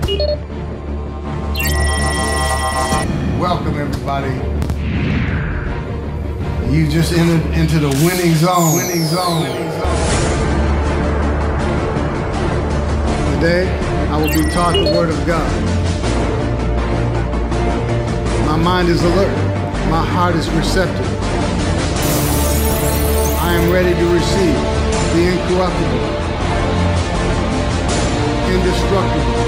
Welcome, everybody. You just entered into the winning zone. Winning zone. Today, I will be taught the Word of God. My mind is alert. My heart is receptive. I am ready to receive the incorruptible, indestructible,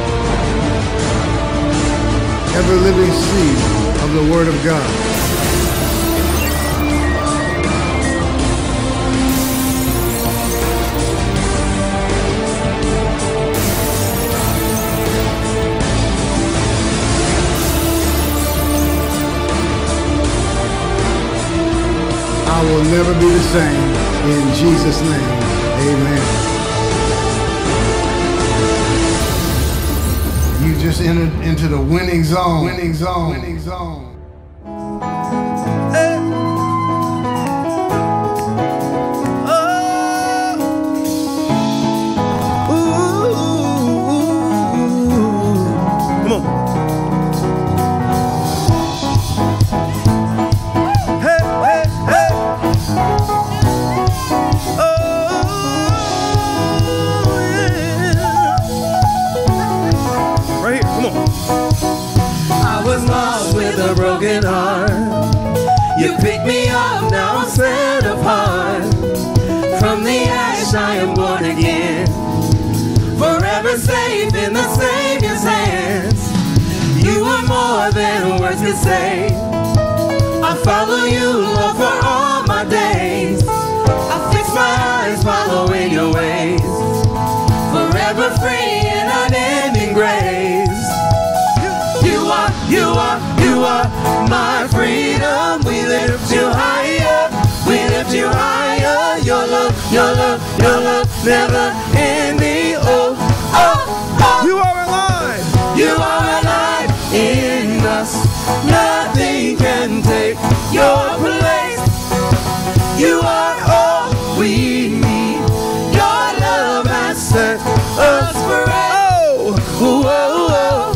ever-living seed of the Word of God. I will never be the same. In Jesus' name, amen. You just entered into the winning zone. Winning zone. Winning zone. Hey. Oh. Ooh. Come on. A broken heart, you picked me up, now I'm set apart. From the ash I am born again, forever safe in the Savior's hands. You are more than words can say. I follow you, Lord, for all my days. I fix my eyes following your ways, forever free in unending grace. You are my freedom. We lift you higher. We lift you higher. Your love, never ending. Oh, oh, oh. You are alive. You are alive in us. Nothing can take your place. You are all we need. Your love has set us free. Oh, oh, oh, oh.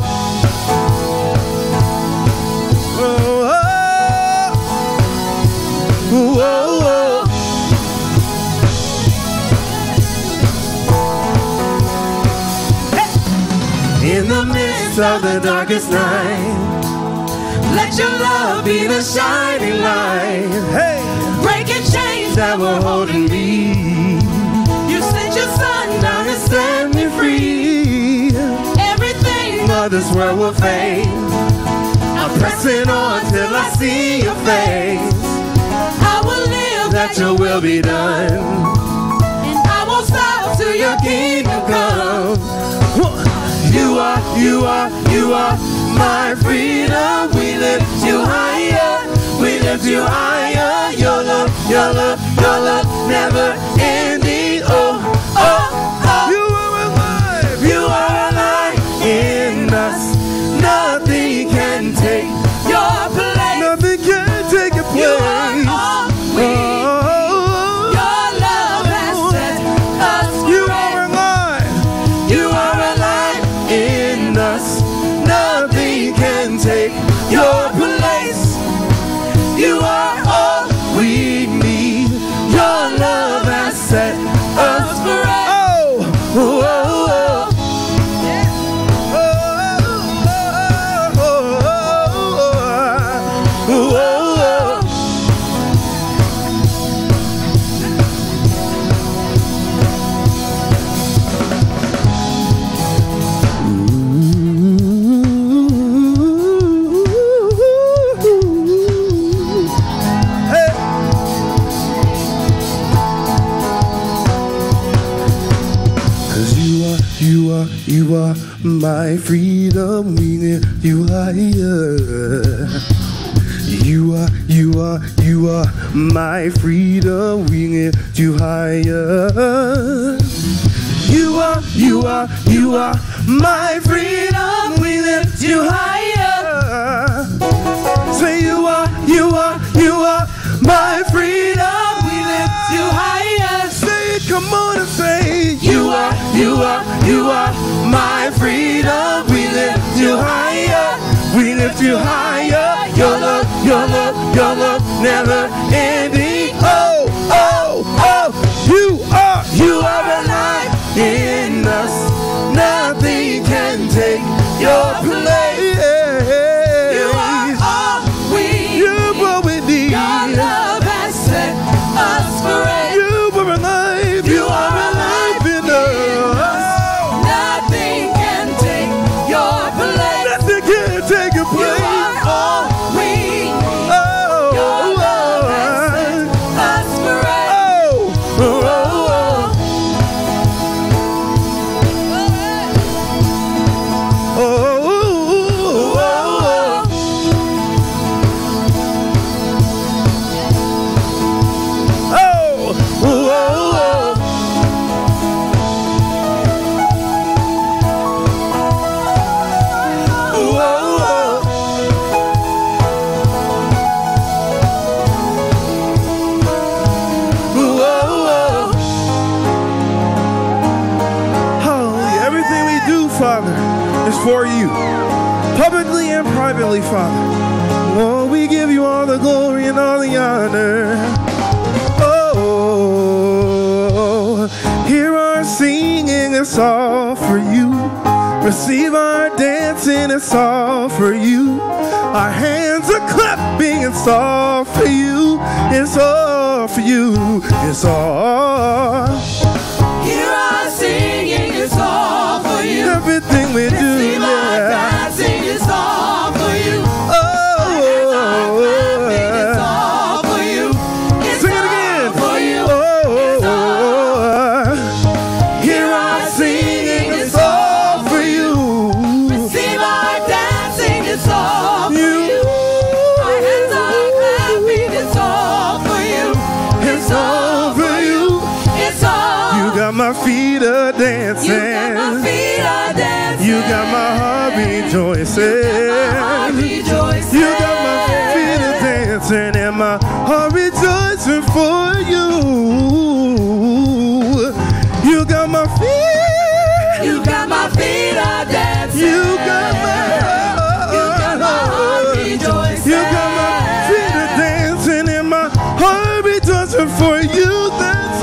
In the midst of the darkest night, let your love be the shining light. Hey, breaking chains that were holding me. You sent your son down and set me free. Everything of this world will fade. I'm pressing on till I see your face. I will live that your will be done, and I won't stop till your kingdom come. You are my freedom. We lift you higher. We lift you higher. Your love, never ending. Oh, oh, oh. you are alive. You are alive in us. Nothing can take your place. Nothing can take your place. You are all we need. Your love has set us free. You are alive. You are alive in us. Nothing can take your place. You are all we need. Your love has set us free. Oh, oh, oh, oh. You are my freedom, we lift you higher. You are my freedom, we lift you higher. You are my freedom, we lift you higher. Say you are my freedom, we lift you higher. Say it, come on and say you are my freedom, lift you higher. Your love, your love, your love, never ending. Oh, oh, oh, you are alive in us. Nothing can take your place. You are all we need. Your love has set us free. You are alive. You are alive in us. Nothing can take your place. Nothing can take your place. You are all we need. Your love has set us free. Oh, oh, oh. For you, publicly and privately, Father. Oh, we give you all the glory and all the honor. Oh, hear our singing, it's all for you. Receive our dancing, it's all for you. Our hands are clapping, it's all for you. It's all for you. It's all. Hear our singing, it's all for you. Everything we do. Dancing is all for you. Oh, it's all for you. It's sing it again. All for you. Oh, hear our singing, it's all for you. Receive our dancing, it's all for you. Our hands are clapping, it's all for you. It's all for you. It's all. You got my feet a dancing. You got my feet a dancing. You got my heart rejoicing. You got my feet a dancing and my heart rejoicing for you. You got my feet. You got my feet a dancing. You got my heart rejoicing. You got my feet a dancing and my heart rejoicing for you. That's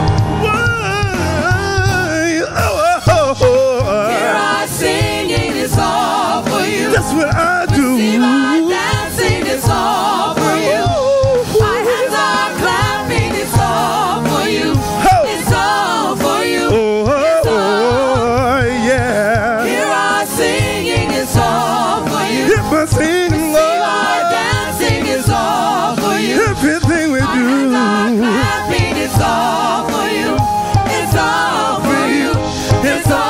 why. Hear our singing, it's all for you. That's what I do. Receive our dancing, it's all for you. Our hands are clapping, it's all for you. It's all for you. It's all. Yeah. Hear our singing, it's all for you. Hear my singing, Receive our dancing, it's all for you. everything we Our do. hands are clapping, it's all for you. It's all for you. It's all.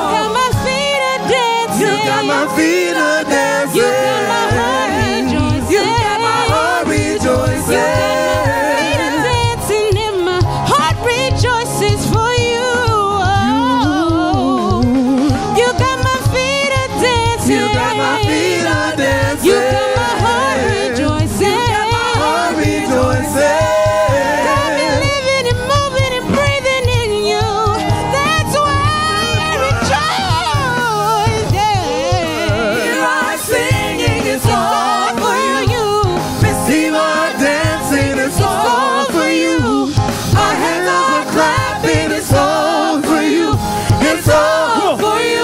You got my feet a dancing. You got my heart rejoicing. You got my heart rejoicing. Dancing and my heart rejoices for you. You got my feet a dancing. You got my feet a dancing. You got my heart rejoicing. You got my heart rejoicing. Got me living and moving and breathing in you. That's why I rejoice. Hear our singing, it's all for you. Receive our dancing, it's all for you. Our hands are clapping, it's all for you. It's all for you.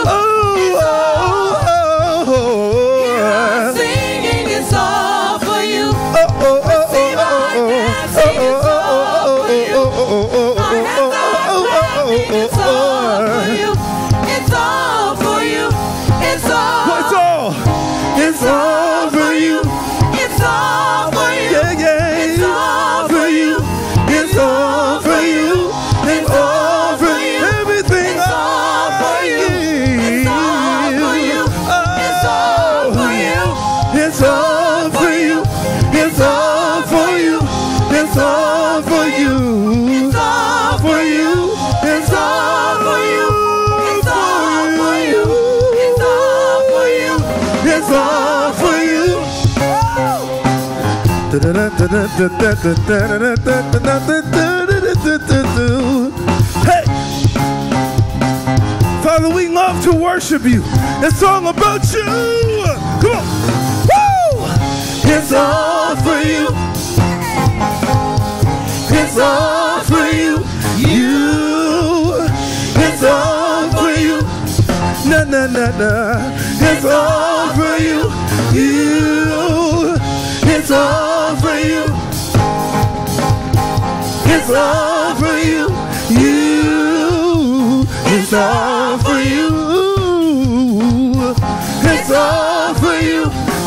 Hear our singing, it's all for you. Receive our dancing, it's all for you. Our hands are clapping, it's all for you. It's all for you. It's all. It's all for you. It's all for you. Yeah, yeah. It's all for you. It's all for you. It's all for you. Everything It's all for you. It's all for you. It's all for you. It's all for you. It's all for you. It's all for you. It's all for you. It's all for you. It's all for you. It's all for you. It's all for you. Hey, Father, we love to worship you. It's all about you. Come on. Woo! It's all for you. It's all for you. It's all for you. Na na na na. It's all for you. It's all for you. It's all for you. It's all for you. It's all for you.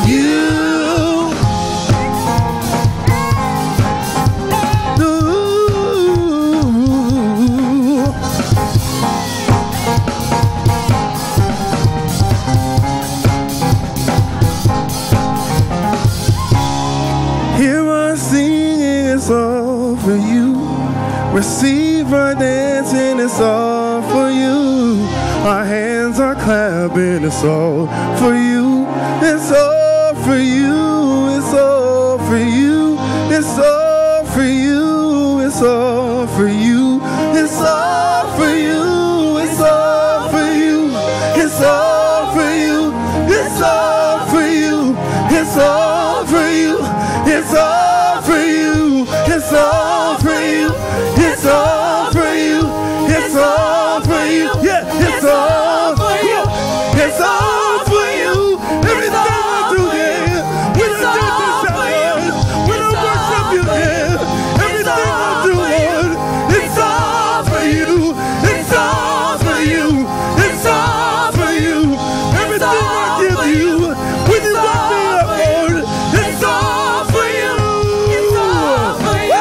Hear us singing, it's all for you. Receive our dancing, it's all for you. Our hands are clapping, it's all for you. It's all for you. It's all for you. It's all for you. It's all for you. It's all for you. It's all for you. It's all for you. It's all for you. It's all for you. It's all for you. It's all for you. It's all for you. It's all for you. Yeah, it's all for you. It's all for you. Everything I do, yeah. We don't do this, Lord. We don't worship you, yeah. Everything I do, Lord. It's all for you. It's all for you. It's all for you. Everything I give you. When you wake me up, Lord. It's all for you. It's all for you.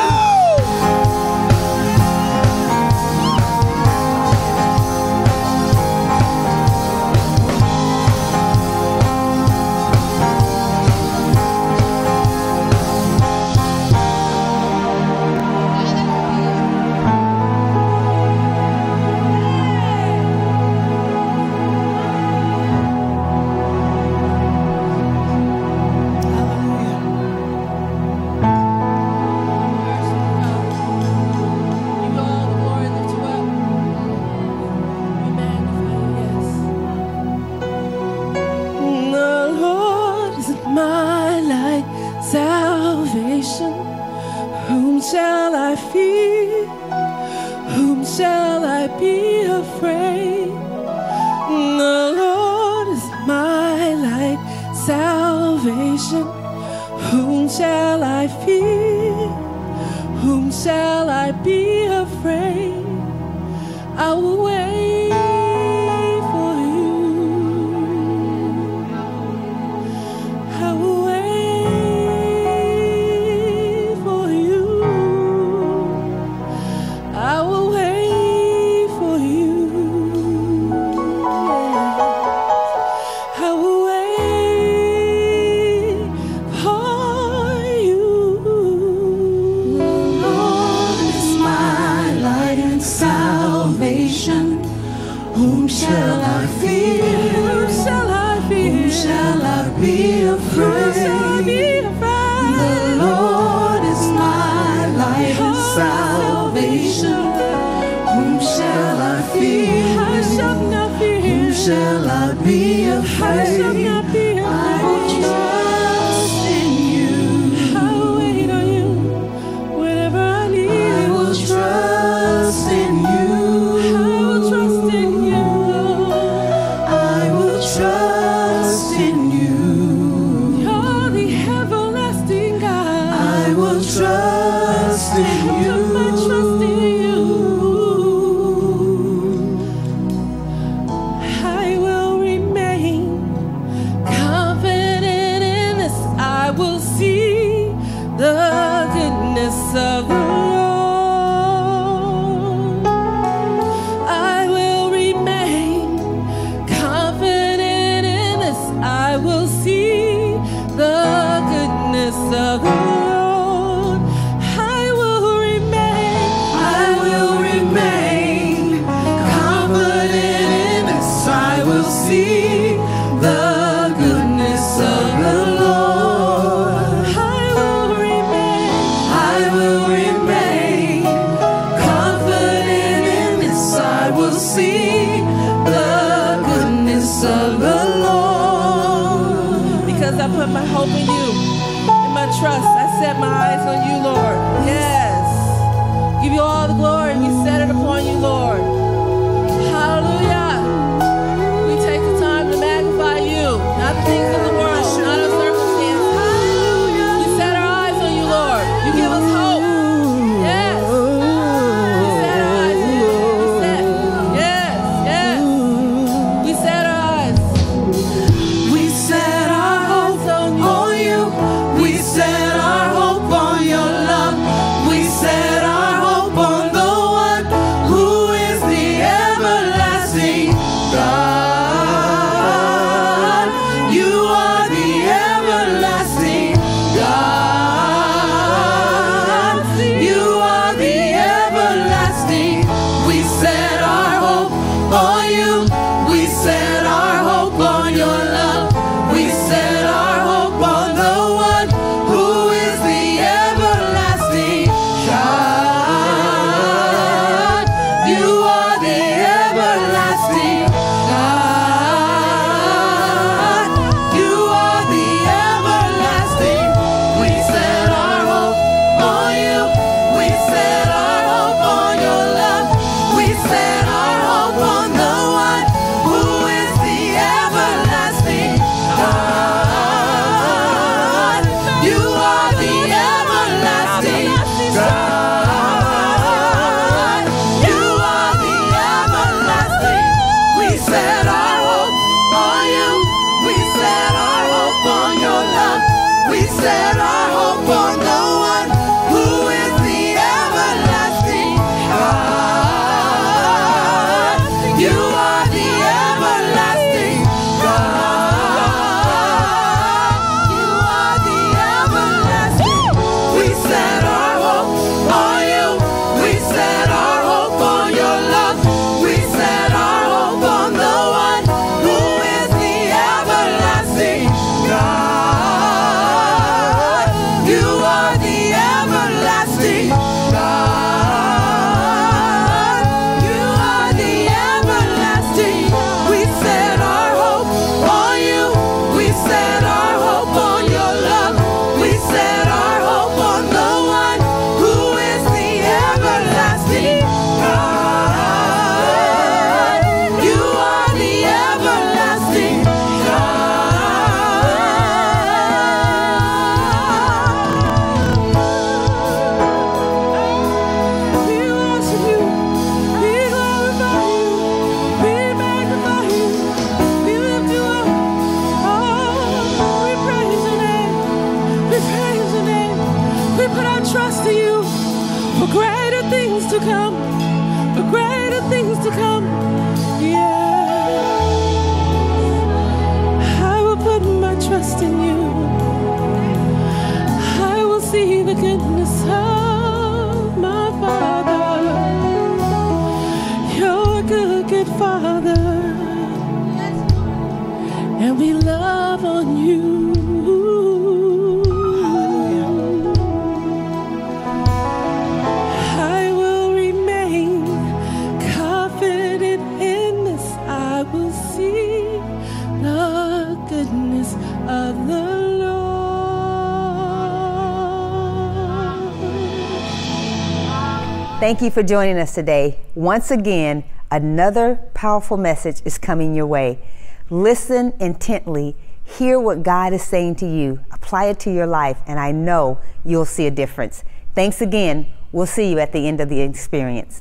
The Lord is my light, salvation. Whom shall I fear? Whom shall I be afraid? The Lord is my light, salvation. Whom shall I fear? Whom shall I be afraid? I will wait for you. I will wait for you. I will wait for you. Yes. I will wait for you. The Lord is my light and salvation. Whom shall I fear? Whom shall I fear? Whom shall I be Whom shall I afraid? be afraid? The Lord is my light and salvation. Whom shall I fear? I shall not fear. Whom shall I be I shall afraid? not be I will afraid. trust in you. I will wait on you. Whatever I need, I will trust in you. I will trust in you. I will trust in you. You're the everlasting God. I will trust in I you. put my trust in you. I will remain confident in this. I will see the goodness of the Lord. I will remain confident in this. I will see the goodness of the Lord. I will remain. I will remain confident in this. I will see the goodness of the Lord. I will remain. I will remain confident in this. I will see the goodness of the Lord. Because I put my hope in you. trust. I set my eyes on you, Lord. Yes. Give you all the glory. We set it upon you, Lord. Hallelujah. We take the time to magnify you, not the things of the world, not our circumstances. We set our eyes on you, Lord. You give us hope. Yes. We set our eyes on you. We set. Yes, yes. We set our eyes. We set our hope on you. We set our hope on your love. We set our hope on the one who is the everlasting God. You are the everlasting God. You are the everlasting. We set our hope on you. We set our hope on your love. We set our hope on the one who is the everlasting God. You are the everlasting God. You are the everlasting. We set our hope on you. We set our hope on your love. We set our hope on the one who is the everlasting God. You are the everlasting God. You are the everlasting. We set our hope on you. We set our hope on your love. We set our hope on the one who is the everlasting God. You are the everlasting God. You are the everlasting. We set our hope on you. We set our hope on your love. We set our hope on the one who is the everlasting God. You are the everlasting God. You are the everlasting. We set our hope on you. We set our hope on your love. We set our hope on the one who is the everlasting God. You are the everlasting God. We worship you. We glorify you. We magnify you. We lift you up. Oh, we praise your name. We praise your name. We put our trust in you for greater things to come. For greater things to come. Yeah. I will put my trust in you. I will see the goodness of my Father. You're a good, good Father. And we love on you. I will remain confident in this. I will see the goodness of the Lord. Thank you for joining us today. Once again, another powerful message is coming your way. Listen intently, hear what God is saying to you, apply it to your life, and I know you'll see a difference. Thanks again. We'll see you at the end of the experience.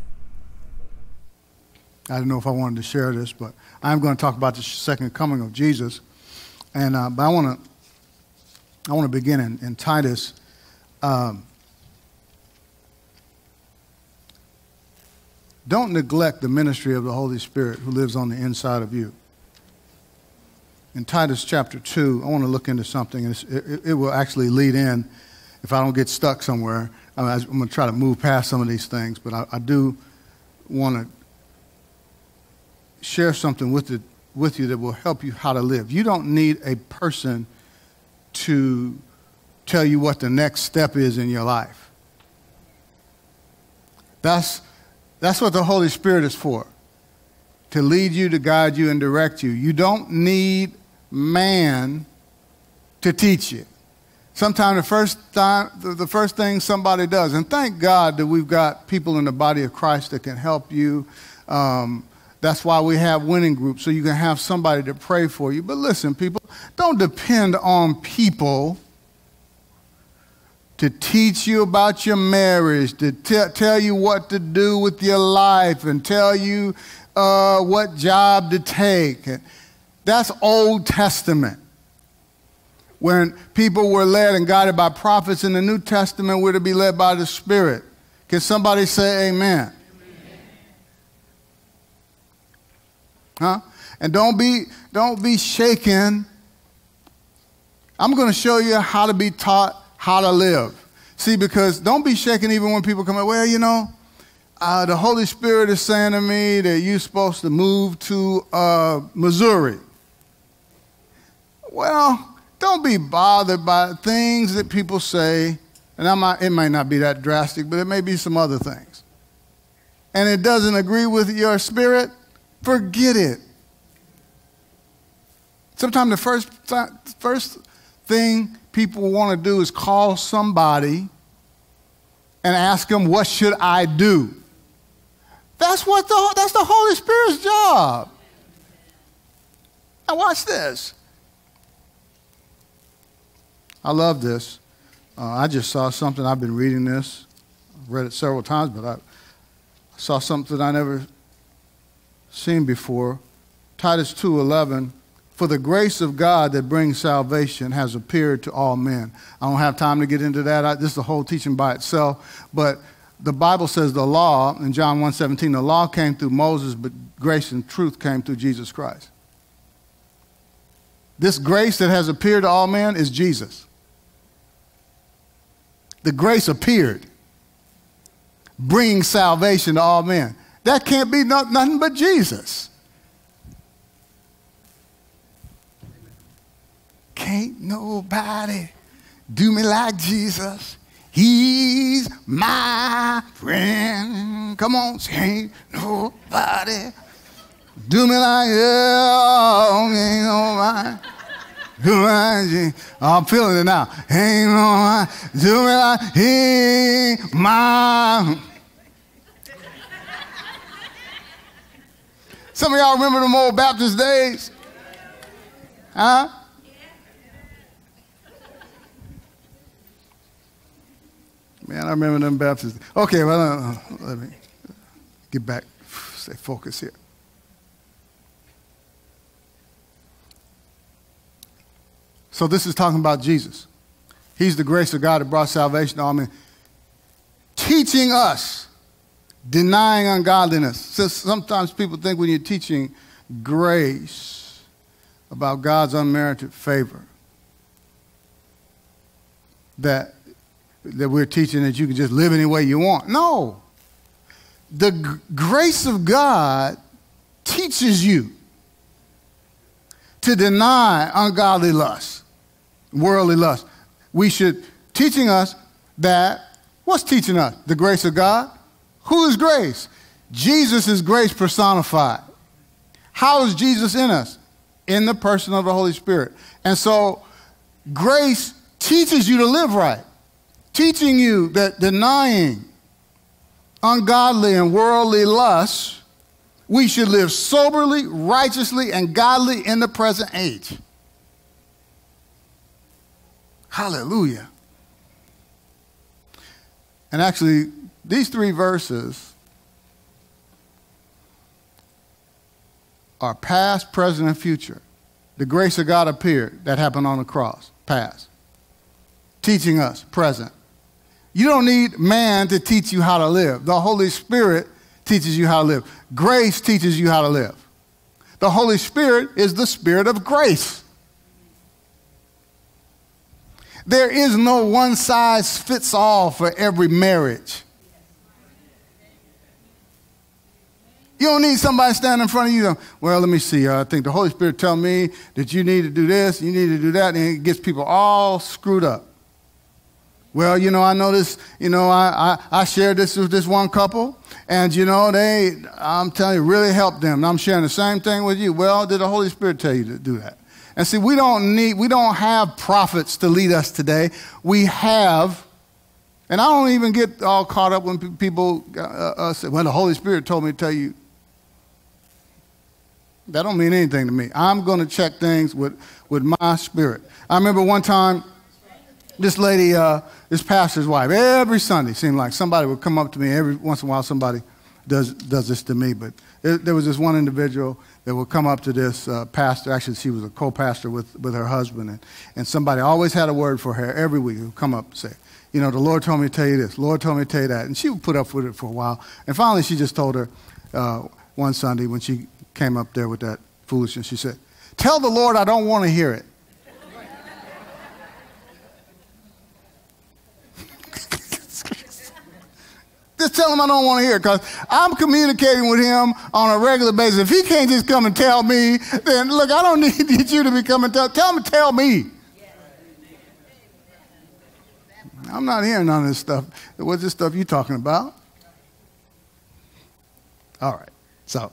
I don't know if I wanted to share this, but I'm going to talk about the second coming of Jesus. And but I want to begin in Titus. Don't neglect the ministry of the Holy Spirit who lives on the inside of you. In Titus chapter 2, I want to look into something, and it will actually lead in, if I don't get stuck somewhere. I'm going to try to move past some of these things, but I do want to share something with you that will help you how to live. You don't need a person to tell you what the next step is in your life. That's what the Holy Spirit is for, to lead you, to guide you, and direct you. You don't need man to teach you. Sometimes the first thing somebody does, and thank God that we've got people in the body of Christ that can help you. That's why we have winning groups, so you can have somebody to pray for you. But listen, people, don't depend on people to teach you about your marriage, to tell you what to do with your life, and tell you what job to take. That's Old Testament. When people were led and guided by prophets in the New Testament, we're to be led by the Spirit. Can somebody say amen? Huh? And don't be shaken. I'm going to show you how to be taught how to live. See, because don't be shaken even when people come in. Well, you know, the Holy Spirit is saying to me that you're supposed to move to Missouri. Well, don't be bothered by things that people say, and it might not be that drastic, but it may be some other things. And it doesn't agree with your spirit, forget it. Sometimes the first thing people want to do is call somebody and ask them, what should I do? That's the Holy Spirit's job. Now watch this. I love this. I just saw something. I've been reading this. I've read it several times, but I saw something I never seen before. Titus 2:11. For the grace of God that brings salvation has appeared to all men. I don't have time to get into that. This is a whole teaching by itself. But the Bible says the law, in John 1:17, the law came through Moses, but grace and truth came through Jesus Christ. This grace that has appeared to all men is Jesus. The grace appeared, bringing salvation to all men. That can't be nothing but Jesus. Can't nobody do me like Jesus. He's my friend. Come on, ain't nobody do me like ain't nobody. I'm feeling it now. Ain't nobody do me like he my. Some of y'all remember them old Baptist days? Huh? Man, I remember them Baptists. Okay, well, let me get back, stay focused here. So this is talking about Jesus. He's the grace of God that brought salvation to all men. Teaching us, denying ungodliness. So sometimes people think when you're teaching grace about God's unmerited favor, that we're teaching that you can just live any way you want. No. The grace of God teaches you to deny ungodly lust, worldly lust. Teaching us that, what's teaching us? The grace of God. Who is grace? Jesus is grace personified. How is Jesus in us? In the person of the Holy Spirit. And so grace teaches you to live right. Teaching you that denying ungodly and worldly lusts, we should live soberly, righteously, and godly in the present age. Hallelujah. And actually, these three verses are past, present, and future. The grace of God appeared. That happened on the cross. Past. Teaching us. Present. You don't need man to teach you how to live. The Holy Spirit teaches you how to live. Grace teaches you how to live. The Holy Spirit is the Spirit of grace. There is no one size fits all for every marriage. You don't need somebody standing in front of you. Well, let me see. I think the Holy Spirit tell me that you need to do this, you need to do that, and it gets people all screwed up. Well, you know, I know this, you know, I shared this with this one couple, and, you know, I'm telling you, really helped them. And I'm sharing the same thing with you. Well, did the Holy Spirit tell you to do that? And see, we don't have prophets to lead us today. We have, and I don't even get all caught up when people say, well, the Holy Spirit told me to tell you. That don't mean anything to me. I'm going to check things with my spirit. I remember one time, this lady, this pastor's wife, every Sunday seemed like somebody would come up to me. Every once in a while somebody does this to me. But there was this one individual that would come up to this pastor. Actually, she was a co-pastor with her husband. And somebody always had a word for her every week. Who would come up and say, you know, the Lord told me to tell you this. The Lord told me to tell you that. And she would put up with it for a while. And finally she just told her one Sunday when she came up there with that foolishness, she said, tell the Lord I don't want to hear it. Just tell him I don't want to hear it, because I'm communicating with him on a regular basis. If he can't just come and tell me, then look, I don't need you to be coming and tell him to tell me. I'm not hearing none of this stuff. What's this stuff you talking about? All right, so.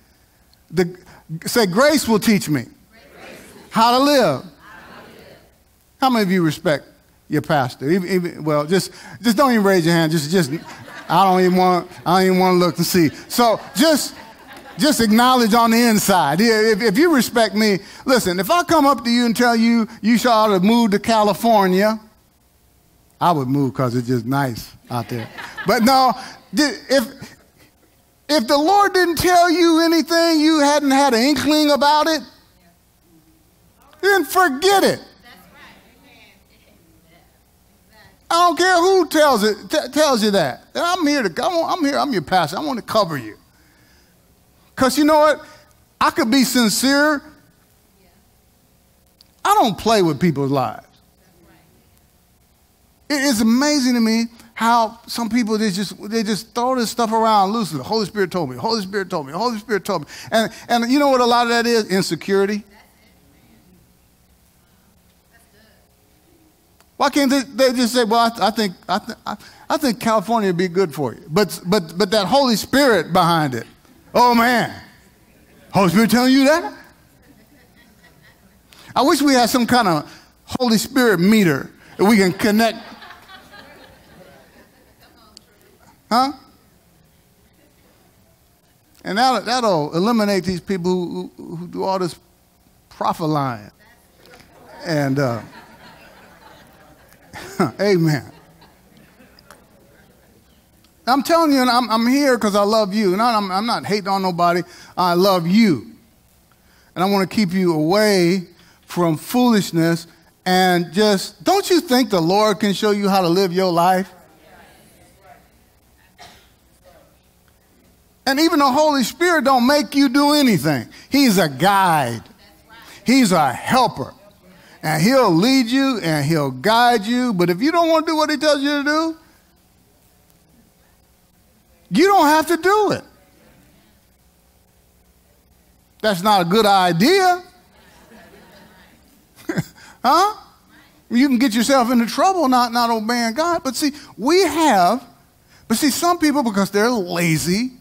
Say, grace will teach me how to live. How many of you respect your pastor? Well, just don't even raise your hand. Just I don't even want to look and see. So just acknowledge on the inside. If you respect me, listen. If I come up to you and tell you should ought to move to California, I would move because it's just nice out there. But no, if the Lord didn't tell you anything, you hadn't had an inkling about it, then forget it. I don't care who tells you that. I'm your pastor. I want to cover you. Because you know what? I could be sincere. I don't play with people's lives. It is amazing to me how some people, they just throw this stuff around loosely. The Holy Spirit told me, the Holy Spirit told me, the Holy Spirit told me. And you know what a lot of that is? Insecurity. Why can't they just say, well, I think California would be good for you. But that Holy Spirit behind it. Oh man. Holy Spirit telling you that? I wish we had some kind of Holy Spirit meter that we can connect. Huh? And that'll eliminate these people who do all this prophet lying. And amen. I'm telling you, and I'm here because I love you. And I'm not hating on nobody. I love you. And I want to keep you away from foolishness. And just, don't you think the Lord can show you how to live your life? And even the Holy Spirit don't make you do anything. He's a guide. He's a helper. And he'll lead you and he'll guide you. But if you don't want to do what he tells you to do, you don't have to do it. That's not a good idea. Huh? You can get yourself into trouble not obeying God. But see, some people, because they're lazy,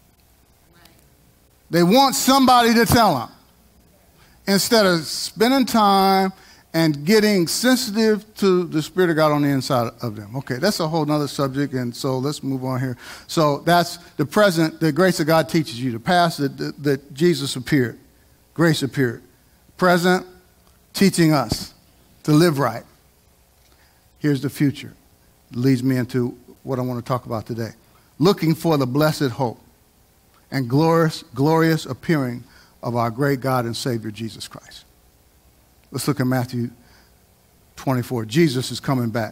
they want somebody to tell them instead of spending time and getting sensitive to the Spirit of God on the inside of them. Okay, that's a whole nother subject, and so let's move on here. So that's the present, the grace of God teaches you. The past, that Jesus appeared, grace appeared. Present, teaching us to live right. Here's the future. It leads me into what I want to talk about today. Looking for the blessed hope and glorious appearing of our great God and Savior, Jesus Christ. Let's look at Matthew 24. Jesus is coming back.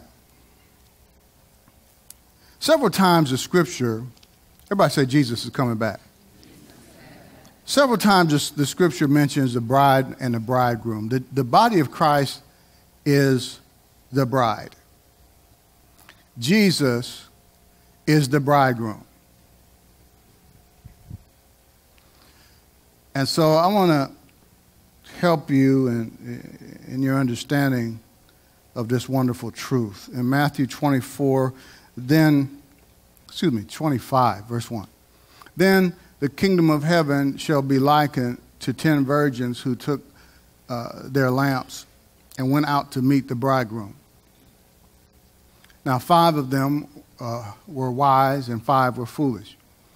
Several times in Scripture, everybody say Jesus is coming back. Several times the Scripture mentions the bride and the bridegroom. The body of Christ is the bride. Jesus is the bridegroom. And so I want to help you in your understanding of this wonderful truth. In Matthew 25, verse 1. Then the kingdom of heaven shall be likened to 10 virgins who took their lamps and went out to meet the bridegroom. Now 5 of them were wise and 5 were foolish.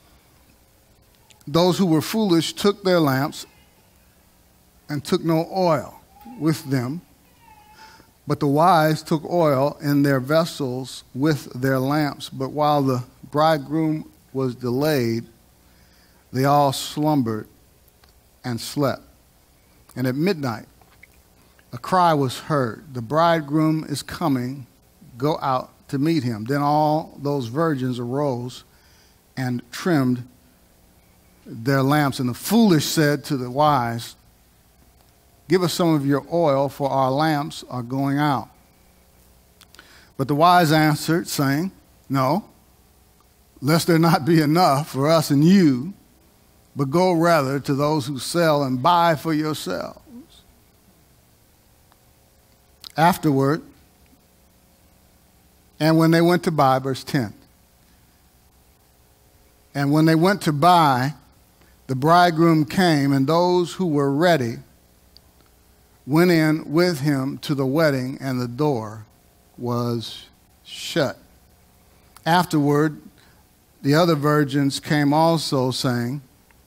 Those who were foolish took their lamps and took no oil with them, but the wise took oil in their vessels with their lamps. But while the bridegroom was delayed, they all slumbered and slept. And at midnight, a cry was heard, "The bridegroom is coming, go out to meet him." Then all those virgins arose and trimmed their lamps. And the foolish said to the wise, "Give us some of your oil, for our lamps are going out." But the wise answered, saying, "No, lest there not be enough for us and you, but go rather to those who sell and buy for yourselves." Afterward, and when they went to buy, verse 10, and when they went to buy, the bridegroom came, and those who were ready went in with him to the wedding, and the door was shut. Afterward, the other virgins came also, saying,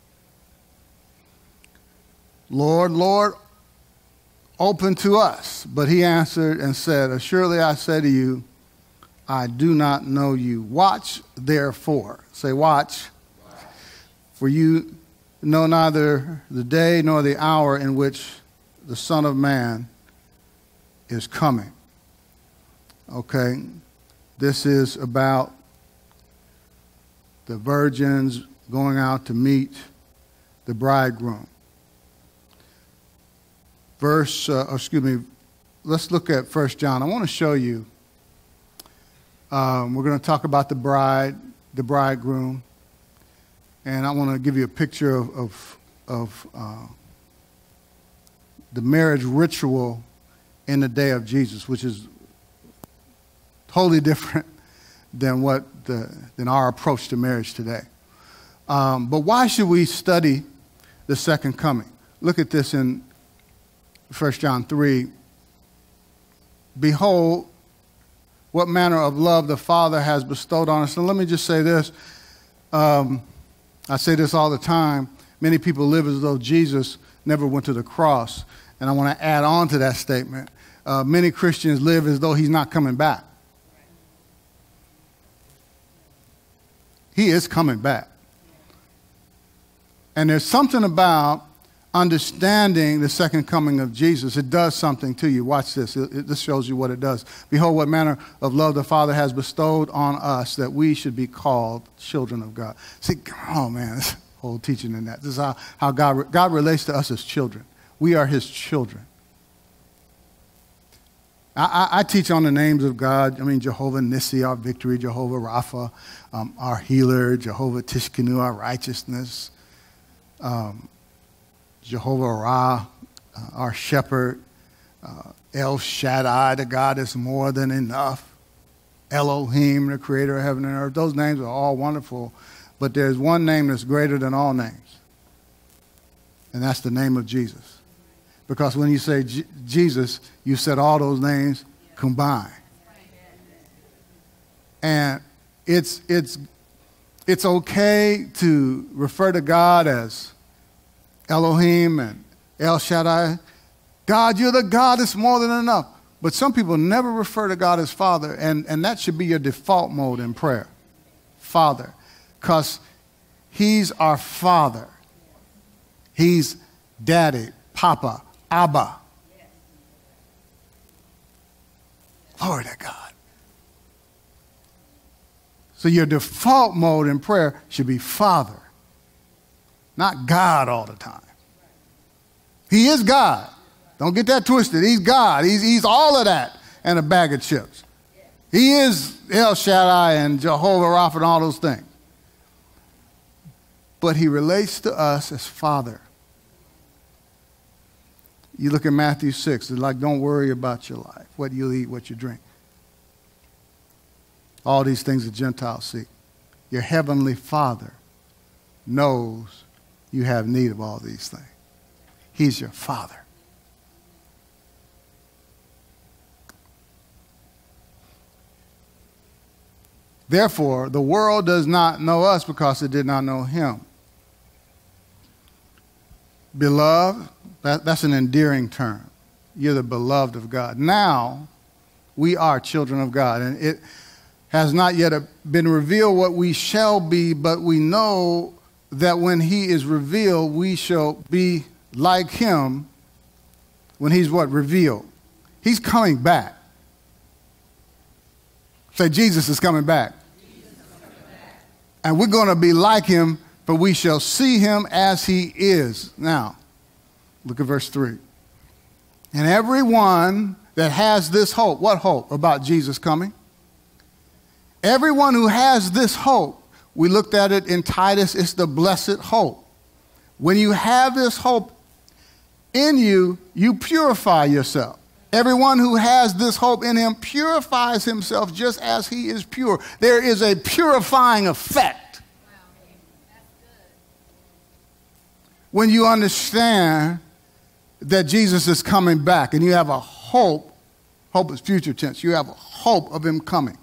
"Lord, Lord, open to us." But he answered and said, "Assuredly I say to you, I do not know you. Watch therefore." Say, watch. "For you know neither the day nor the hour in which the Son of Man is coming." Okay, this is about the virgins going out to meet the bridegroom. Let's look at 1 John. I want to show you, we're going to talk about the bride, the bridegroom, and I want to give you a picture of the marriage ritual in the day of Jesus, which is totally different than than our approach to marriage today. But why should we study the second coming? Look at this in 1 John 3. "Behold, what manner of love the Father has bestowed on us." And let me just say this. I say this all the time. Many people live as though Jesus never went to the cross. And I want to add on to that statement. Many Christians live as though he's not coming back. He is coming back. And there's something about understanding the second coming of Jesus. It does something to you. Watch this. This shows you what it does. "Behold, what manner of love the Father has bestowed on us, that we should be called children of God." See, oh man, this whole teaching in that. This is how God relates to us as children. We are his children. I teach on the names of God. I mean, Jehovah Nissi, our victory; Jehovah Rapha, our healer; Jehovah Tishkenu, our righteousness; Jehovah Ra, our shepherd; El Shaddai, the God that's more than enough; Elohim, the creator of heaven and earth. Those names are all wonderful, but there's one name that's greater than all names, and that's the name of Jesus. Because when you say Jesus, you said all those names combined. And it's okay to refer to God as Elohim and El Shaddai. God, you're the God that's more than enough. But some people never refer to God as Father, and that should be your default mode in prayer. Father. Because he's our Father. He's Daddy, Papa, Abba. Glory to God. So your default mode in prayer should be Father, not God all the time. He is God. Don't get that twisted. He's God. He's all of that and a bag of chips. He is El Shaddai and Jehovah Rapha and all those things. But he relates to us as Father. You look at Matthew 6, it's like, don't worry about your life, what you eat, what you drink. All these things the Gentiles seek. Your heavenly Father knows you have need of all these things. He's your Father. Therefore, the world does not know us because it did not know him. Beloved, that's an endearing term. You're the beloved of God. Now, we are children of God. And it has not yet been revealed what we shall be, but we know that when he is revealed, we shall be like him when he's what? Revealed. He's coming back. Say, Jesus is coming back. And we're going to be like him, for we shall see him as he is. Now, look at verse 3. And everyone that has this hope, what hope? About Jesus coming. Everyone who has this hope, we looked at it in Titus, it's the blessed hope. When you have this hope in you, you purify yourself. Everyone who has this hope in him purifies himself just as he is pure. There is a purifying effect. When you understand that Jesus is coming back and you have a hope is future tense, you have a hope of him coming.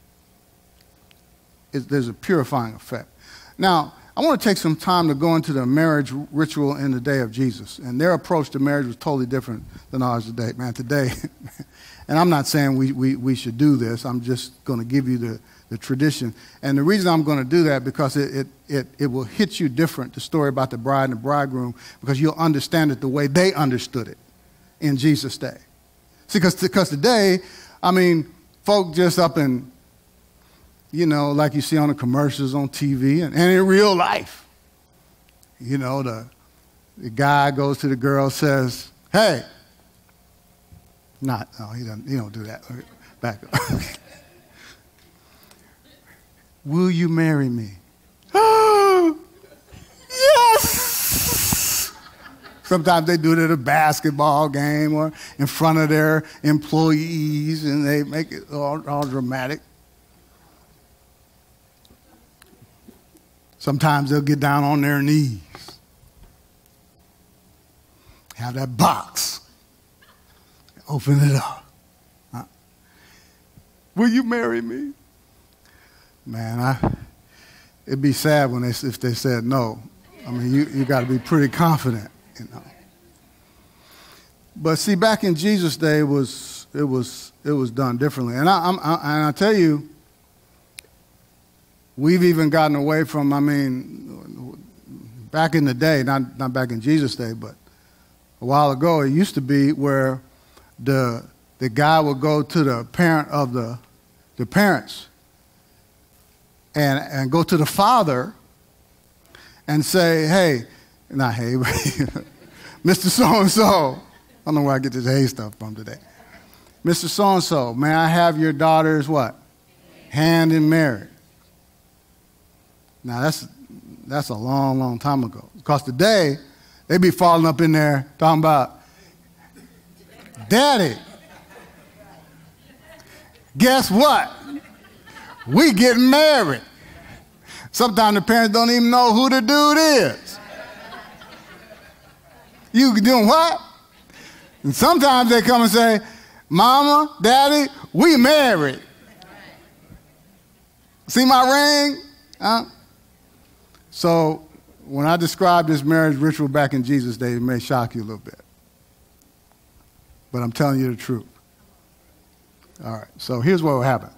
There's a purifying effect. Now, I want to take some time to go into the marriage ritual in the day of Jesus. And their approach to marriage was totally different than ours today. Man, today, and I'm not saying we should do this. I'm just going to give you the tradition. And the reason I'm going to do that because it will hit you different, the story about the bride and the bridegroom, because you'll understand it the way they understood it in Jesus' day. See, because today, I mean, folk just up and, you know, like you see on the commercials on TV and in real life. You know, the guy goes to the girl, says, hey. He don't do that. Back up. Will you marry me? Yes! Sometimes they do it at a basketball game or in front of their employees, and they make it all dramatic. Sometimes they'll get down on their knees, have that box, open it up. Will you marry me? Man, it'd be sad if they said no. I mean, you got to be pretty confident, you know. But see, back in Jesus' day, it was done differently, and I tell you. We've even gotten away from, I mean, back in the day, not back in Jesus' day, but a while ago, it used to be where the guy would go to the parent of the parents and go to the father and say, hey, not hey, Mr. So-and-so. I don't know where I get this hey stuff from today. Mr. So-and-so, may I have your daughter's what? Hand in marriage. Now, that's a long, long time ago. Because today, they be falling up in there talking about, Daddy, guess what? We getting married. Sometimes the parents don't even know who the dude is. You doing what? And sometimes they come and say, Mama, Daddy, we married. See my ring? Huh? So when I describe this marriage ritual back in Jesus' day, it may shock you a little bit. But I'm telling you the truth. All right, so here's what will happen.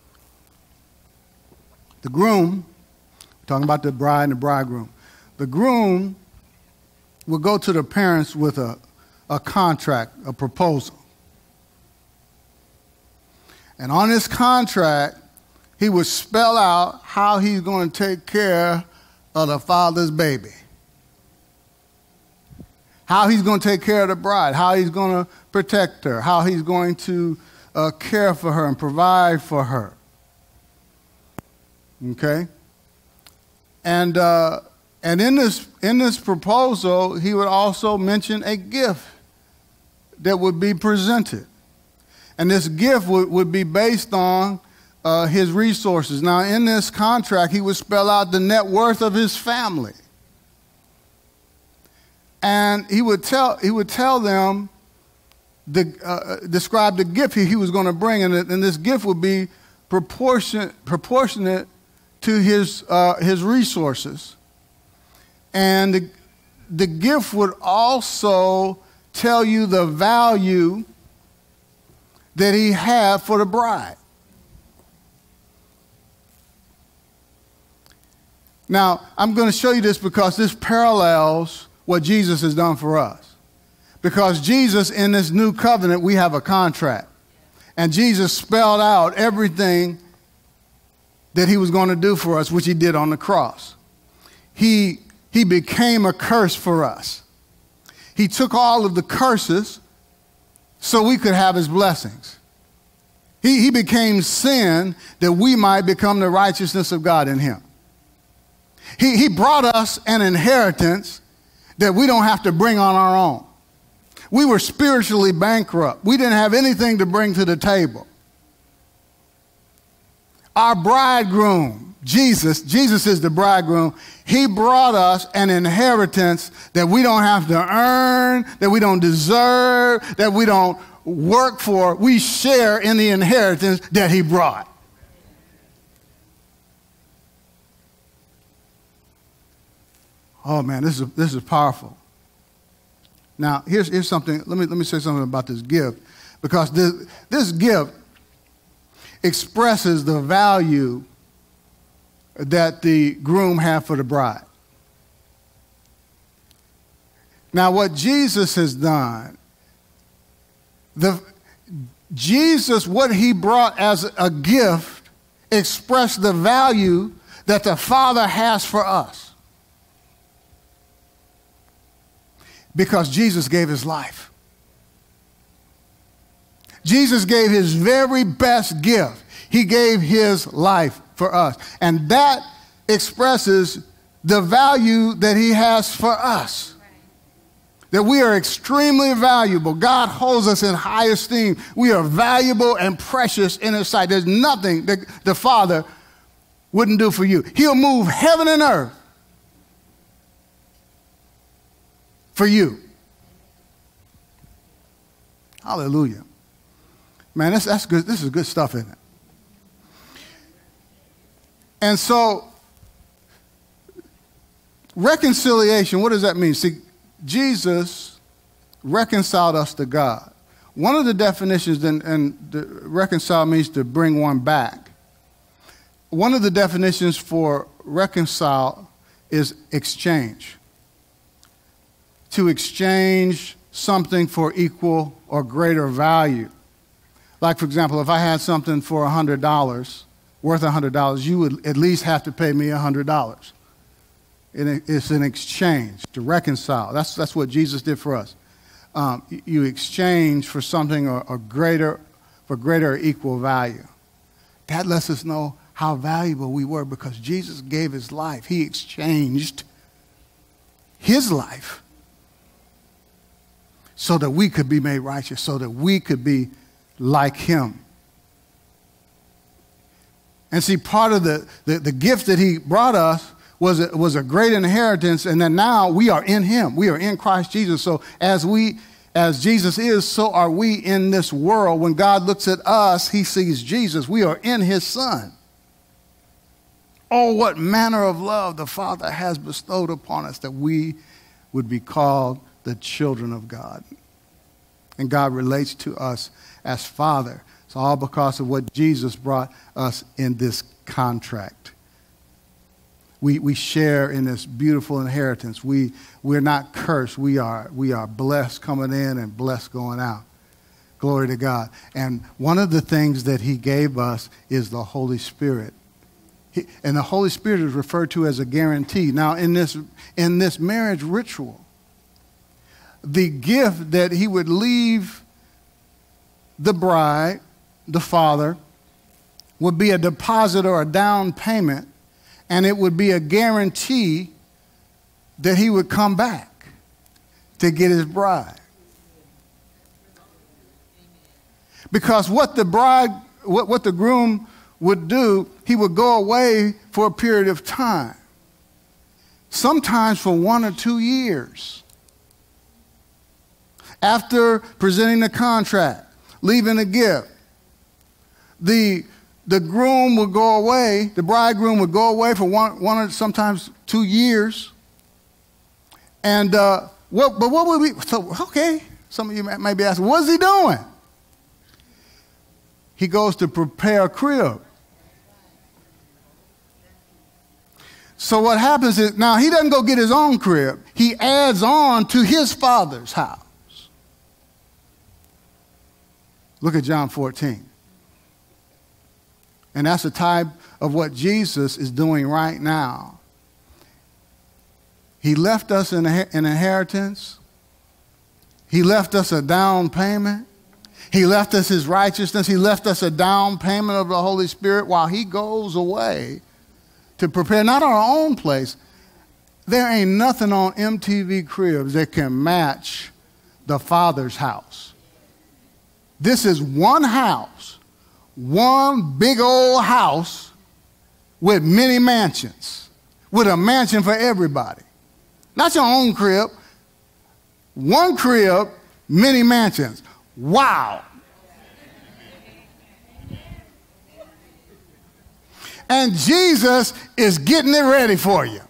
The groom, talking about the bride and the bridegroom, the groom will go to the parents with a contract, a proposal. And on this contract, he would spell out how he's going to take care of the father's baby. How he's going to take care of the bride, how he's going to protect her, how he's going to care for her and provide for her. Okay? And in this proposal, he would also mention a gift that would be presented. And this gift would be based on his resources. Now, in this contract, he would spell out the net worth of his family. And he would tell them, describe the gift he was going to bring. And this gift would be proportionate to his resources. And the gift would also tell you the value that he had for the bride. Now, I'm going to show you this because this parallels what Jesus has done for us. Because Jesus, in this new covenant, we have a contract. And Jesus spelled out everything that he was going to do for us, which he did on the cross. He became a curse for us. He took all of the curses so we could have his blessings. He became sin that we might become the righteousness of God in him. He brought us an inheritance that we don't have to bring on our own. We were spiritually bankrupt. We didn't have anything to bring to the table. Our bridegroom, Jesus is the bridegroom. He brought us an inheritance that we don't have to earn, that we don't deserve, that we don't work for. We share in the inheritance that he brought. Oh man, this is powerful. Now, here's something. Let me say something about this gift, because this gift expresses the value that the groom had for the bride. Now, what Jesus has done, what he brought as a gift expressed the value that the Father has for us. Because Jesus gave his life. Jesus gave his very best gift. He gave his life for us. And that expresses the value that he has for us. That we are extremely valuable. God holds us in high esteem. We are valuable and precious in his sight. There's nothing that the Father wouldn't do for you. He'll move heaven and earth for you. Hallelujah. Man, that's good. This is good stuff, isn't it? And so, reconciliation, what does that mean? See, Jesus reconciled us to God. One of the definitions, reconcile means to bring one back. One of the definitions for reconcile is exchange. To exchange something for equal or greater value. Like, for example, if I had something for $100, worth $100, you would at least have to pay me $100. It's an exchange to reconcile. That's what Jesus did for us. You exchange for something for greater or equal value. That lets us know how valuable we were because Jesus gave his life. He exchanged his life so that we could be made righteous, so that we could be like him. And see, part of the gift that he brought us was a great inheritance, and then now we are in him. We are in Christ Jesus. So as Jesus is, so are we in this world. When God looks at us, he sees Jesus. We are in his Son. Oh, what manner of love the Father has bestowed upon us that we would be called the children of God. And God relates to us as Father. It's all because of what Jesus brought us in this contract. We share in this beautiful inheritance. We're not cursed. We are blessed coming in and blessed going out. Glory to God. And one of the things that he gave us is the Holy Spirit. And the Holy Spirit is referred to as a guarantee. Now, in this marriage ritual, the gift that he would leave the bride, the father, would be a deposit or a down payment, and it would be a guarantee that he would come back to get his bride. Because what the groom would do, he would go away for a period of time, sometimes for 1 or 2 years. After presenting the contract, leaving a gift, the the groom would go away, the bridegroom would go away for one or sometimes 2 years. And what would we, so, okay, some of you may be asking, what's he doing? He goes to prepare a crib. So what happens is, now he doesn't go get his own crib. He adds on to his father's house. Look at John 14. And that's a type of what Jesus is doing right now. He left us an inheritance. He left us a down payment. He left us his righteousness. He left us a down payment of the Holy Spirit while he goes away to prepare not our own place. There ain't nothing on MTV Cribs that can match the Father's house. This is one house, one big old house with many mansions, with a mansion for everybody. Not your own crib. One crib, many mansions. Wow. And Jesus is getting it ready for you.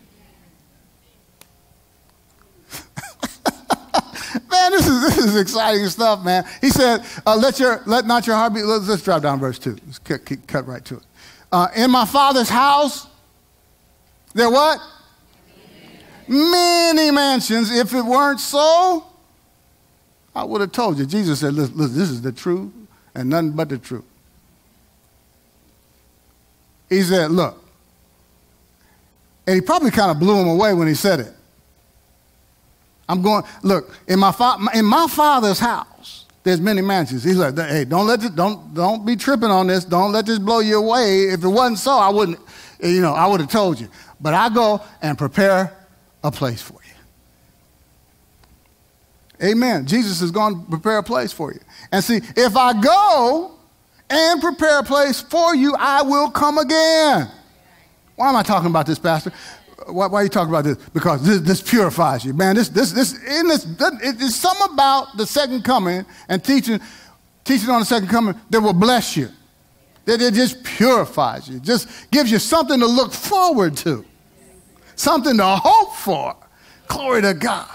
Man, this is exciting stuff, man. He said, let not your heart be, let's drop down verse 2. Let's cut right to it. In my Father's house, there what? Many mansions. If it weren't so, I would have told you. Jesus said, listen, this is the truth and nothing but the truth. He said, look. And he probably kind of blew him away when he said it. I'm going, look, in my Father's house, there's many mansions. He's like, hey, don't be tripping on this. Don't let this blow you away. If it wasn't so, I would have told you. But I go and prepare a place for you. Amen. Jesus is going to prepare a place for you. And see, if I go and prepare a place for you, I will come again. Why am I talking about this, Pastor? Why are you talking about this? Because this purifies you, man. It's something about the second coming and teaching on the second coming that will bless you. That it just purifies you, just gives you something to look forward to, something to hope for. Glory to God.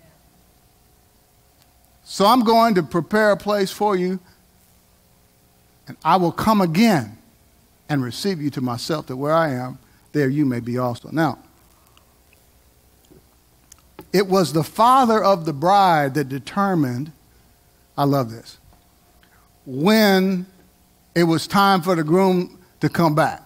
So I'm going to prepare a place for you, and I will come again and receive you to myself, that where I am, there you may be also. Now, it was the father of the bride that determined, I love this, when it was time for the groom to come back.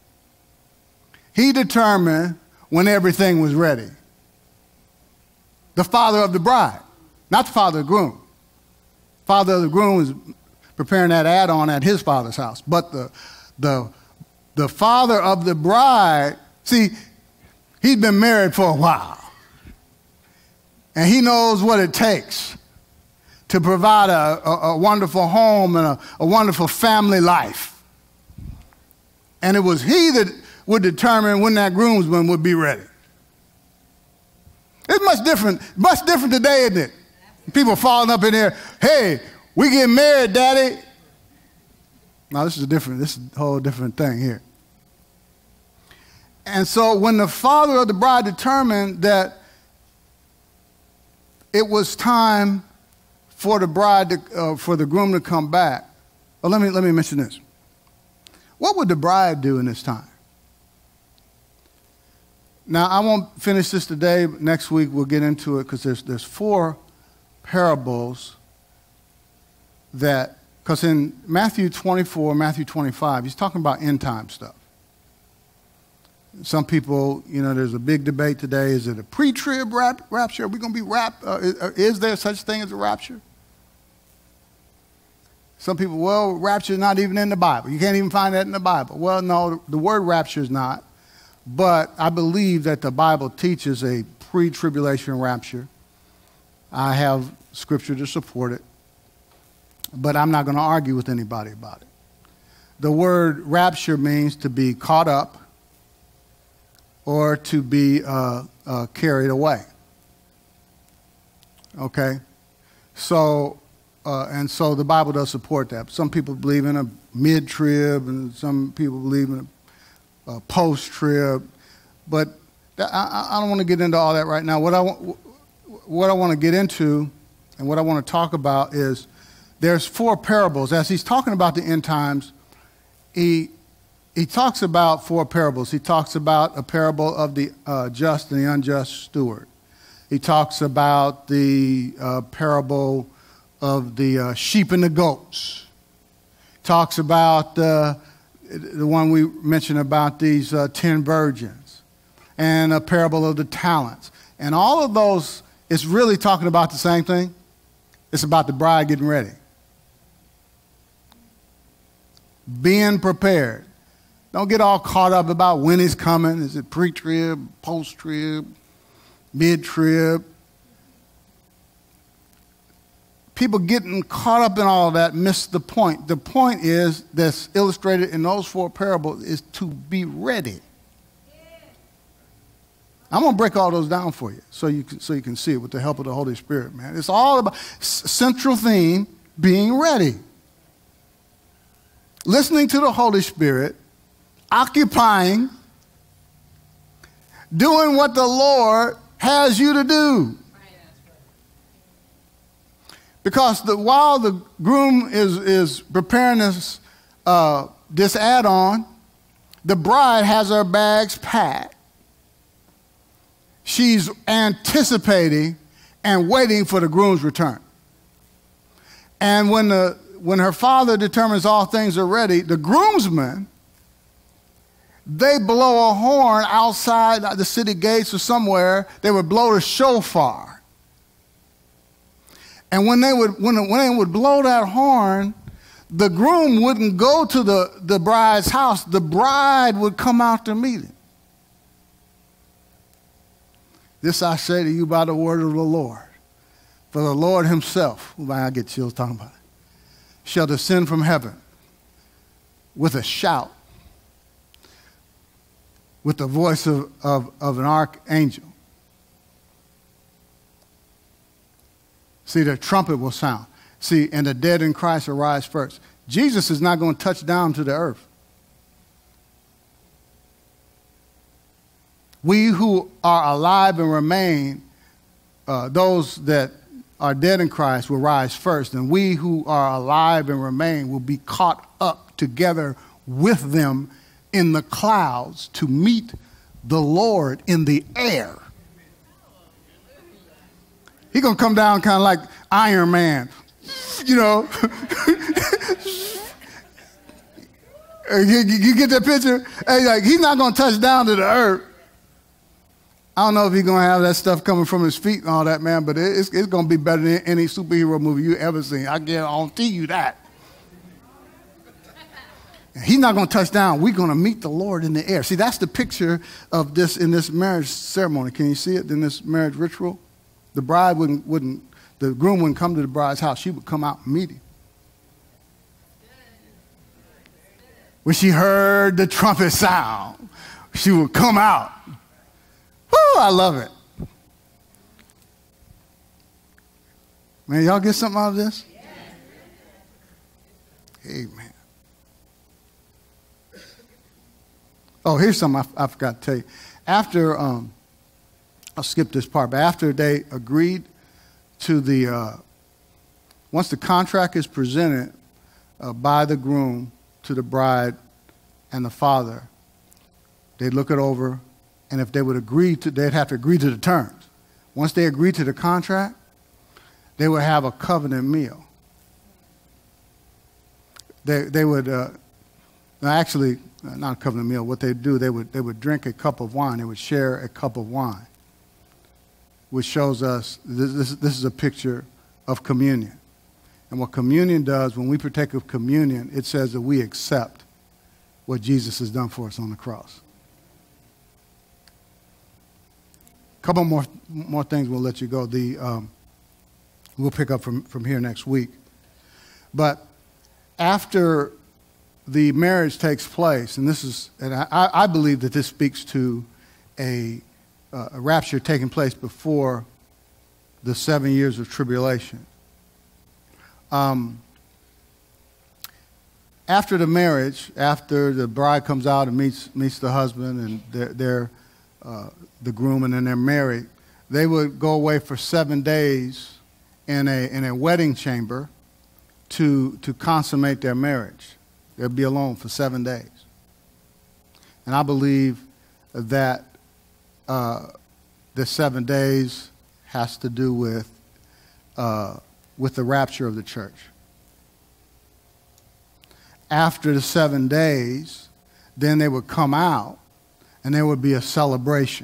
He determined when everything was ready. The father of the bride, not the father of the groom. Father of the groom was preparing that add-on at his father's house. But the father of the bride, see, he'd been married for a while. And he knows what it takes to provide a wonderful home and a wonderful family life. And it was he that would determine when that groomsman would be ready. It's much different today, isn't it? People falling up in there, hey, we getting married, Daddy. No, this is a whole different thing here. And so when the father of the bride determined that it was time for the bride for the groom to come back. Well, let me mention this. What would the bride do in this time? Now, I won't finish this today. But next week we'll get into it because there's 4 parables because in Matthew 24, Matthew 25, he's talking about end time stuff. Some people, there's a big debate today. Is it a pre-trib rapture? Are we going to be is there such thing as a rapture? Some people, well, rapture is not even in the Bible. You can't even find that in the Bible. Well, no, the word rapture is not. But I believe that the Bible teaches a pre-tribulation rapture. I have scripture to support it. But I'm not going to argue with anybody about it. The word rapture means to be caught up or to be carried away. Okay? So And so the Bible does support that. Some people believe in a mid-trib, and some people believe in a post-trib. But I don't want to get into all that right now. What I want to get into and what I want to talk about is there's 4 parables. As he's talking about the end times, he talks about 4 parables. He talks about a parable of the just and the unjust steward. He talks about the parable of the sheep and the goats. Talks about the one we mentioned about these 10 virgins, and a parable of the talents. And all of those is really talking about the same thing. It's about the bride getting ready. Being prepared. Don't get all caught up about when it's coming. Is it pre-trib, post-trib, mid-trib? People getting caught up in all of that miss the point. The point is that's illustrated in those 4 parables is to be ready. I'm going to break all those down for you so you can see it with the help of the Holy Spirit, man. It's all about central theme, being ready. Listening to the Holy Spirit, occupying, doing what the Lord has you to do. Because while the groom is preparing this add-on, the bride has her bags packed. She's anticipating and waiting for the groom's return. And when her father determines all things are ready, the groomsmen, they blow a horn outside the city gates or somewhere. They would blow the shofar. And when they would blow that horn, the groom wouldn't go to the bride's house. The bride would come out to meet him. This I say to you by the word of the Lord. For the Lord himself, I get chills talking about it, shall descend from heaven with a shout, with the voice of an archangel. See, the trumpet will sound. See, and the dead in Christ will rise first. Jesus is not going to touch down to the earth. We who are alive and remain, those that are dead in Christ will rise first, and we who are alive and remain will be caught up together with them in the clouds to meet the Lord in the air. He's going to come down kind of like Iron Man, you know. You get that picture? Hey, like, he's not going to touch down to the earth. I don't know if he's going to have that stuff coming from his feet and all that, man, but it's going to be better than any superhero movie you ever seen. I guarantee you that. And he's not going to touch down. We're going to meet the Lord in the air. See, that's the picture of this in this marriage ceremony. Can you see it in this marriage ritual? The bride the groom wouldn't come to the bride's house. She would come out and meet him. When she heard the trumpet sound, she would come out. Woo, I love it. Man, y'all get something out of this? Amen. Oh, here's something I forgot to tell you. After, I'll skip this part, but after they agreed to once the contract is presented by the groom to the bride and the father, they'd look it over, and if they would agree to, they'd have to agree to the terms. Once they agreed to the contract, they would have a covenant meal. They would, actually, not a covenant meal, what they'd do, they would drink a cup of wine. They would share a cup of wine, which shows us this is a picture of communion. And what communion does, when we partake of communion, it says that we accept what Jesus has done for us on the cross. A couple more things, we'll let you go. We'll pick up from here next week. But after the marriage takes place, and I believe that this speaks to a rapture taking place before the 7 years of tribulation. After the marriage, after the bride comes out and meets the husband, and they're the groom, and then they're married, they would go away for 7 days in a wedding chamber to consummate their marriage. They'd be alone for 7 days. And I believe that the 7 days has to do with the rapture of the church. After the 7 days, then they would come out, and there would be a celebration.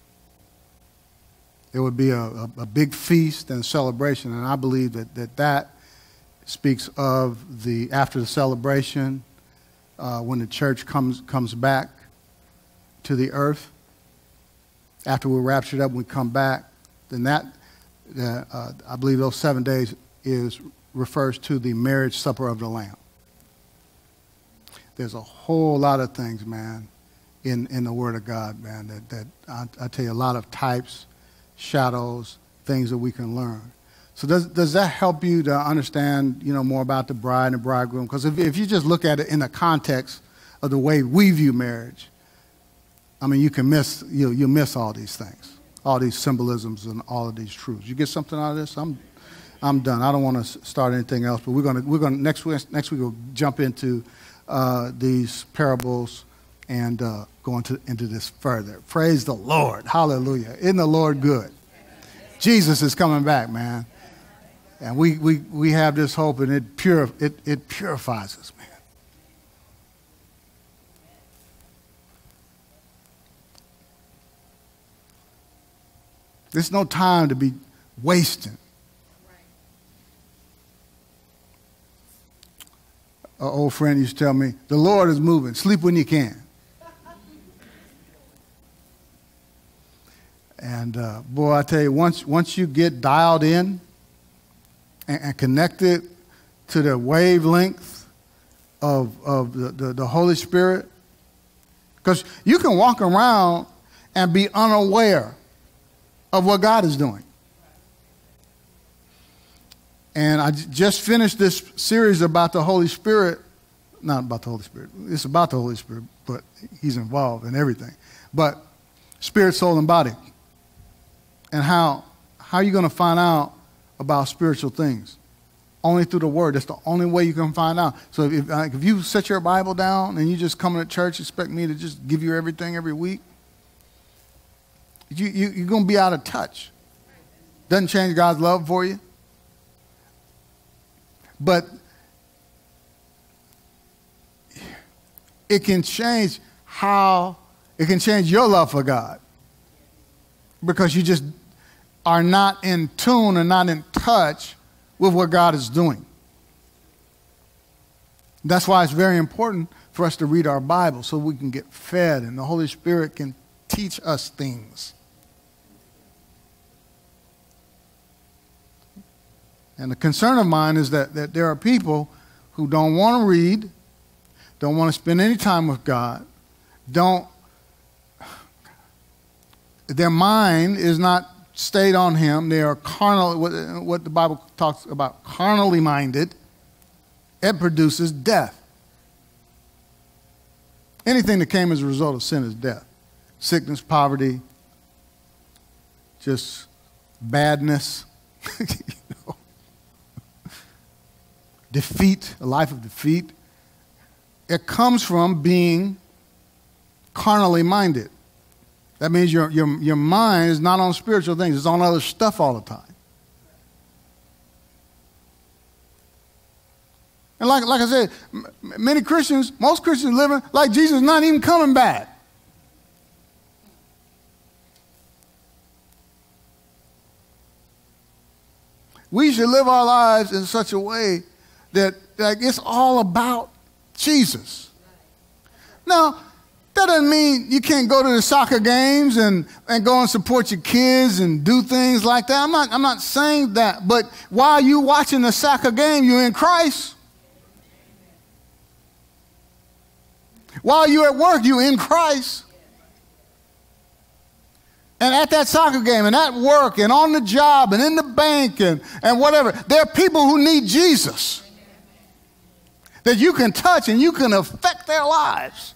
There would be a big feast and celebration, and I believe that speaks of after the celebration, when the church comes back to the earth. After we're raptured up, we come back. Then I believe those 7 days refers to the marriage supper of the Lamb. There's a whole lot of things, man, in the Word of God, man, that I tell you, a lot of types, shadows, things that we can learn. So does that help you to understand, more about the bride and the bridegroom? Because if you just look at it in the context of the way we view marriage, I mean, you miss all these things, all these symbolisms and all of these truths. You get something out of this? I'm done. I don't want to start anything else, but we're gonna next week we'll jump into these parables and go into this further. Praise the Lord. Hallelujah. Isn't the Lord good? Jesus is coming back, man. And we have this hope, and it purifies us, man. There's no time to be wasting. An old friend used to tell me, the Lord is moving. Sleep when you can. And boy, I tell you, once you get dialed in and connected to the wavelength of the Holy Spirit, because you can walk around and be unaware of what God is doing. And I just finished this series about the Holy Spirit. Not about the Holy Spirit. It's about the Holy Spirit, but he's involved in everything. But spirit, soul, and body. And how are you going to find out about spiritual things? Only through the Word. That's the only way you can find out. So if you set your Bible down and you just come to church, expect me to just give you everything every week, you're going to be out of touch. Doesn't change God's love for you. But it can change your love for God, because you just are not in tune and not in touch with what God is doing. That's why it's very important for us to read our Bible, so we can get fed and the Holy Spirit can teach us things. And the concern of mine is that there are people who don't want to read, don't want to spend any time with God, their mind is not stayed on Him. They are carnal, what the Bible talks about, carnally minded. It produces death. Anything that came as a result of sin is death. Sickness, poverty, just badness. Defeat, a life of defeat. It comes from being carnally minded. That means your mind is not on spiritual things. It's on other stuff all the time. And like I said, most Christians living like Jesus is not even coming back. We should live our lives in such a way that it's all about Jesus. Now, that doesn't mean you can't go to the soccer games and go and support your kids and do things like that. I'm not saying that. But while you're watching the soccer game, you're in Christ. While you're at work, you're in Christ. And at that soccer game and at work and on the job and in the bank and whatever, there are people who need Jesus that you can touch and you can affect their lives.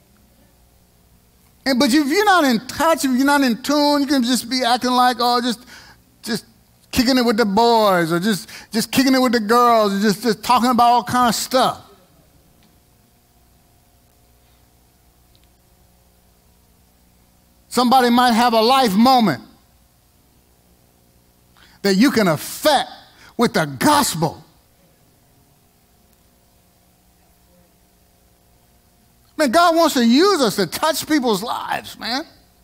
But if you're not in touch, if you're not in tune, you can just be acting like, oh, just kicking it with the boys or just kicking it with the girls or just talking about all kind of stuff. Somebody might have a life moment that you can affect with the gospel. Man, God wants to use us to touch people's lives, man.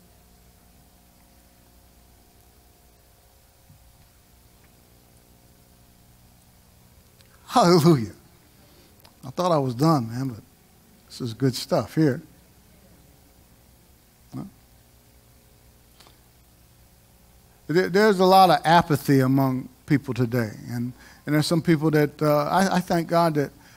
Hallelujah. I thought I was done, man, but this is good stuff here. There's a lot of apathy among people today, and there's some people that I thank God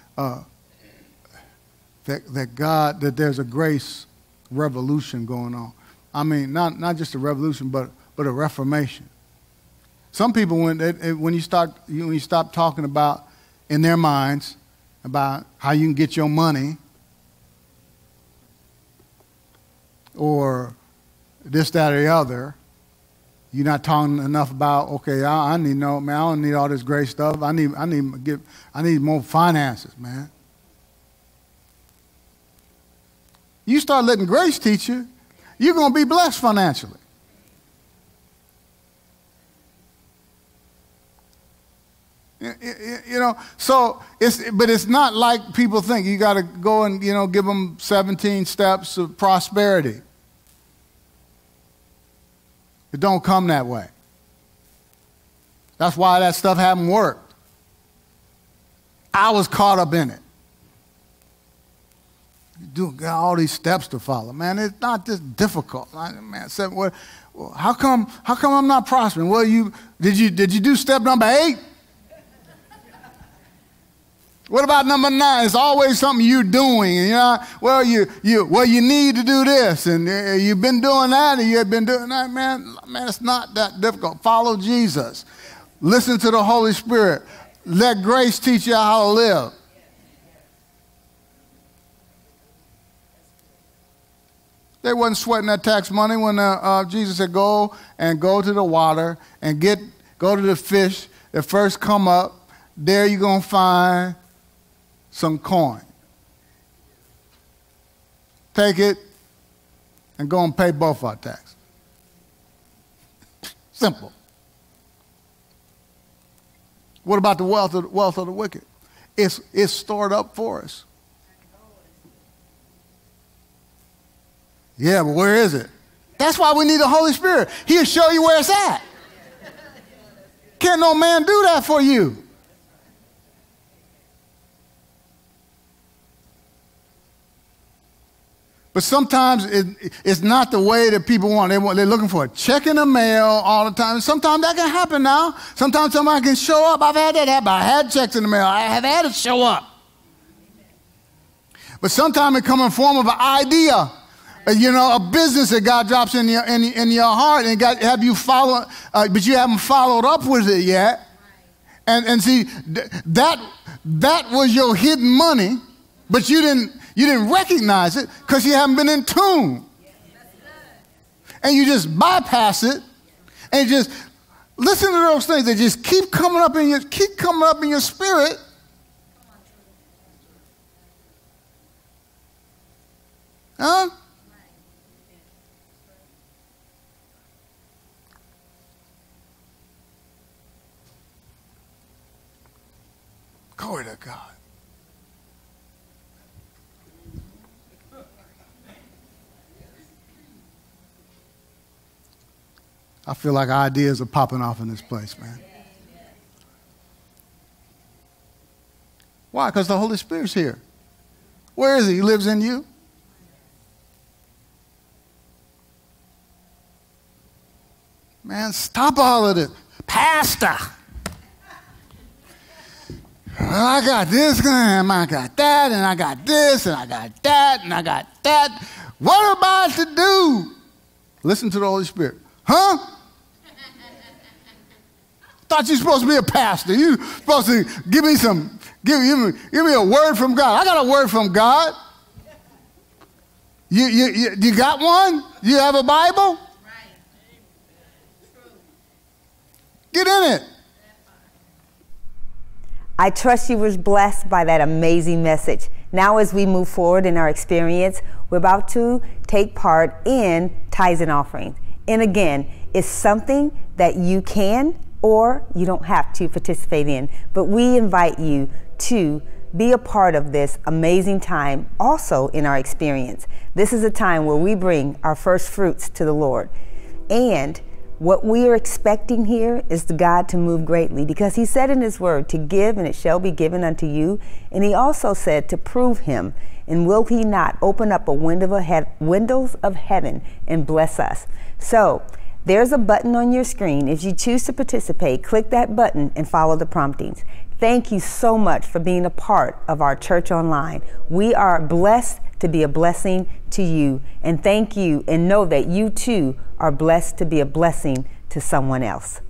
that there's a grace revolution going on. I mean, not just a revolution, but a reformation. Some people, when you stop talking about in their minds about how you can get your money or this, that, or the other. You're not talking enough about, okay, I need no, man, I don't need all this great stuff. I need more finances, man. You start letting grace teach you, you're going to be blessed financially. You know, so it's not like people think. You got to go and, give them 17 steps of prosperity. It don't come that way. That's why that stuff haven't worked. I was caught up in it. You got all these steps to follow, man. It's not this difficult. Man, how come I'm not prospering? Well, did you do step number 8? What about number 9? It's always something you're doing. You need to do this, and you've been doing that, and you've been doing that. Man, it's not that difficult. Follow Jesus. Listen to the Holy Spirit. Let grace teach you how to live. They wasn't sweating that tax money when Jesus said, go to the water and go to the fish that first come up. There you're going to find some coin. Take it and go and pay both our taxes. Simple. What about the wealth of the wicked? It's stored up for us. Yeah, but where is it? That's why we need the Holy Spirit. He'll show you where it's at. Can't no man do that for you. But sometimes it's not the way that people want. They're looking for a check in the mail all the time. Sometimes that can happen now. Sometimes somebody can show up. I've had that happen. I had checks in the mail. I have had it show up. But sometimes it comes in the form of an idea. A business that God drops in your heart and have you follow, but you haven't followed up with it yet. And see, that was your hidden money, but you didn't recognize it because you haven't been in tune. And you just bypass it and just listen to those things that just keep coming up in your spirit. Huh? Glory to God. I feel like ideas are popping off in this place, man. Why? Because the Holy Spirit's here. Where is he? He lives in you. Man, stop all of this. Pastor. Well, I got this and I got that and I got this and I got that and I got that. What am I to do? Listen to the Holy Spirit. Huh? Thought you're supposed to be a pastor. You're supposed to give me a word from God. I got a word from God. You got one? You have a Bible? Get in it. I trust you was blessed by that amazing message. Now as we move forward in our experience, we're about to take part in tithes and offerings. And again, it's something that you can or you don't have to participate in. But we invite you to be a part of this amazing time also in our experience. This is a time where we bring our first fruits to the Lord. And what we are expecting here is the God to move greatly, because he said in his word to give and it shall be given unto you. And he also said to prove him, and will he not open up a windows of heaven and bless us? So there's a button on your screen. If you choose to participate, click that button and follow the promptings. Thank you so much for being a part of our church online. We are blessed to be a blessing to you. And thank you, and know that you too are blessed to be a blessing to someone else.